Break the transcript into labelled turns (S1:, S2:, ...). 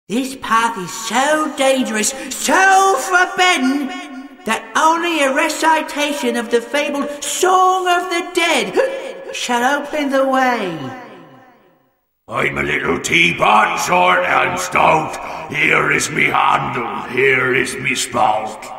S1: This path is so dangerous, so forbidden, that only a recitation of the fabled Song of the Dead shall open the way.
S2: I'm a little teapot, short and stout. Here is me handle, here is me spout.